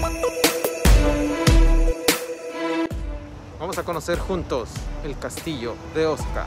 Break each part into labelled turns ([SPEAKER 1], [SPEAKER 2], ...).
[SPEAKER 1] Vamos a conocer juntos el castillo de Osaka.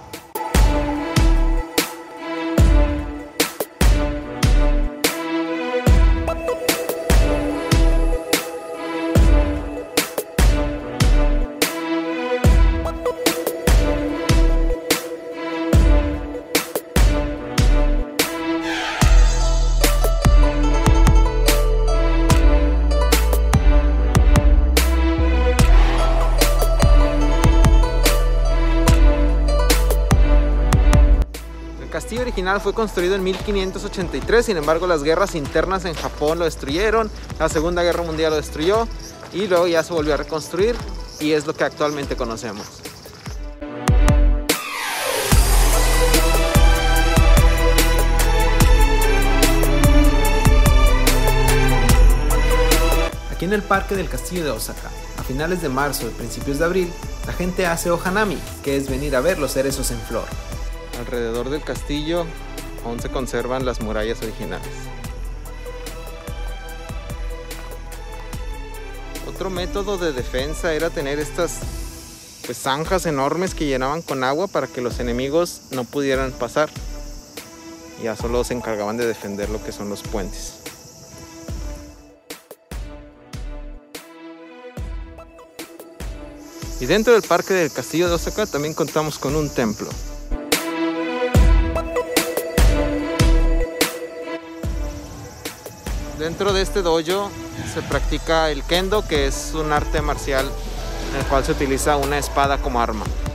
[SPEAKER 1] El castillo original fue construido en 1583, sin embargo las guerras internas en Japón lo destruyeron, la Segunda Guerra Mundial lo destruyó y luego ya se volvió a reconstruir y es lo que actualmente conocemos. Aquí en el parque del castillo de Osaka, a finales de marzo y principios de abril, la gente hace ohanami, que es venir a ver los cerezos en flor. Alrededor del castillo aún se conservan las murallas originales. Otro método de defensa era tener estas zanjas enormes que llenaban con agua para que los enemigos no pudieran pasar. Ya solo se encargaban de defender lo que son los puentes. Y dentro del parque del castillo de Osaka también contamos con un templo. Dentro de este dojo se practica el kendo, que es un arte marcial en el cual se utiliza una espada como arma.